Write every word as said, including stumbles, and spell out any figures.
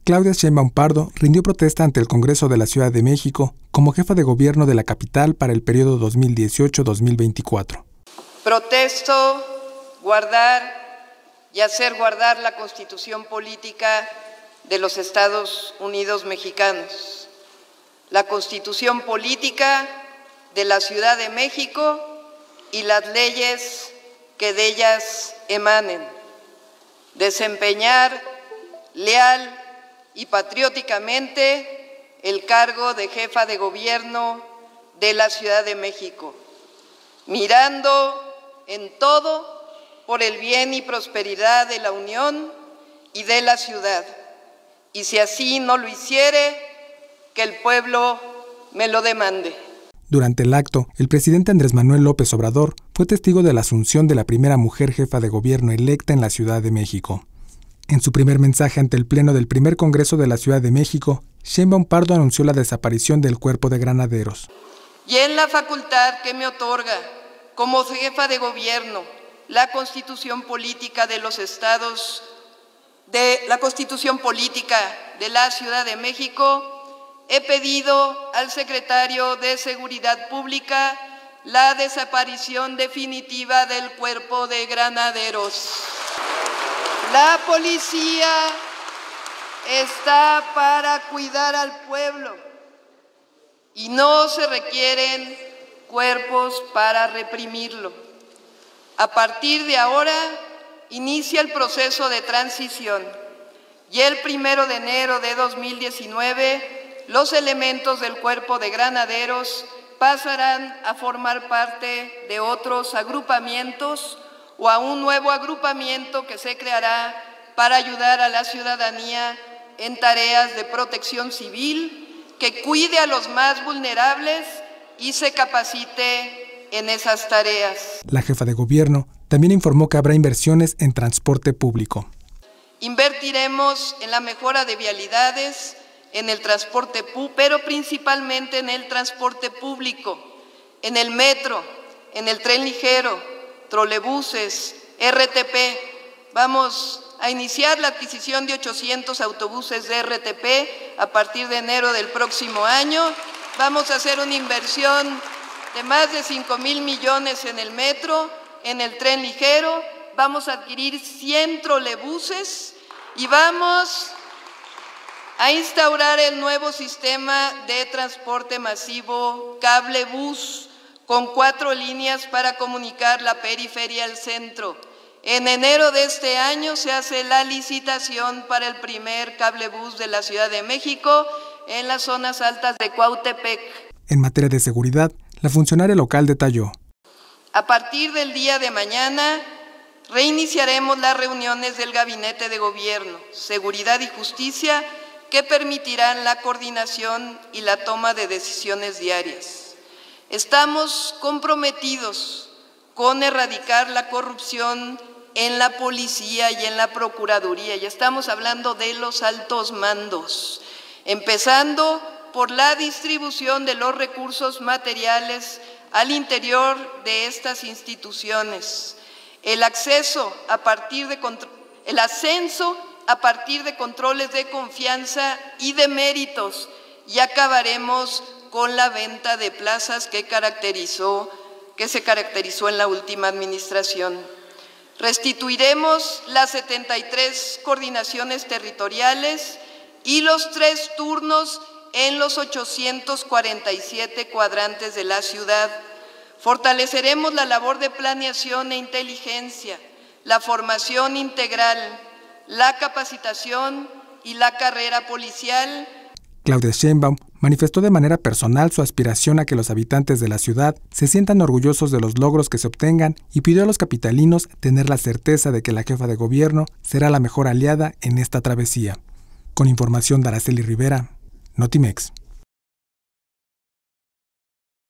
Claudia Sheinbaum Pardo rindió protesta ante el Congreso de la Ciudad de México como jefa de gobierno de la capital para el periodo dos mil dieciocho a dos mil veinticuatro. Protesto guardar y hacer guardar la Constitución política de los Estados Unidos mexicanos, la Constitución política de la Ciudad de México y las leyes que de ellas emanen, desempeñar leal y patrióticamente el cargo de jefa de gobierno de la Ciudad de México, mirando en todo por el bien y prosperidad de la Unión y de la ciudad, y si así no lo hiciere, que el pueblo me lo demande. Durante el acto, el presidente Andrés Manuel López Obrador fue testigo de la asunción de la primera mujer jefa de gobierno electa en la Ciudad de México. En su primer mensaje ante el Pleno del primer Congreso de la Ciudad de México, Sheinbaum Pardo anunció la desaparición del Cuerpo de Granaderos. Y en la facultad que me otorga, como jefa de gobierno, la Constitución política de los estados, de la Constitución política de la Ciudad de México, he pedido al secretario de Seguridad Pública la desaparición definitiva del Cuerpo de Granaderos. La policía está para cuidar al pueblo y no se requieren cuerpos para reprimirlo. A partir de ahora inicia el proceso de transición y el primero de enero de dos mil diecinueve los elementos del Cuerpo de Granaderos pasarán a formar parte de otros agrupamientos o a un nuevo agrupamiento que se creará para ayudar a la ciudadanía en tareas de protección civil, que cuide a los más vulnerables y se capacite en esas tareas. La jefa de gobierno también informó que habrá inversiones en transporte público. Invertiremos en la mejora de vialidades, en el transporte público, pero principalmente en el transporte público, en el metro, en el tren ligero, trolebuses, R T P. Vamos a iniciar la adquisición de ochocientos autobuses de R T P a partir de enero del próximo año. Vamos a hacer una inversión de más de cinco mil millones en el metro, en el tren ligero. Vamos a adquirir cien trolebuses y vamos a instaurar el nuevo sistema de transporte masivo cablebús con cuatro líneas para comunicar la periferia al centro. En enero de este año se hace la licitación para el primer cablebús de la Ciudad de México en las zonas altas de Cuautepec. En materia de seguridad, la funcionaria local detalló: a partir del día de mañana reiniciaremos las reuniones del Gabinete de Gobierno, Seguridad y Justicia, que permitirán la coordinación y la toma de decisiones diarias. Estamos comprometidos con erradicar la corrupción en la policía y en la procuraduría, y estamos hablando de los altos mandos, empezando por la distribución de los recursos materiales al interior de estas instituciones, el acceso a partir de el ascenso a partir de controles de confianza y de méritos, y acabaremos con la venta de plazas que caracterizó, que se caracterizó en la última administración. Restituiremos las setenta y tres coordinaciones territoriales y los tres turnos en los ochocientos cuarenta y siete cuadrantes de la ciudad. Fortaleceremos la labor de planeación e inteligencia, la formación integral, la capacitación y la carrera policial. Claudia Sheinbaum manifestó de manera personal su aspiración a que los habitantes de la ciudad se sientan orgullosos de los logros que se obtengan y pidió a los capitalinos tener la certeza de que la jefa de gobierno será la mejor aliada en esta travesía. Con información de Araceli Rivera, Notimex.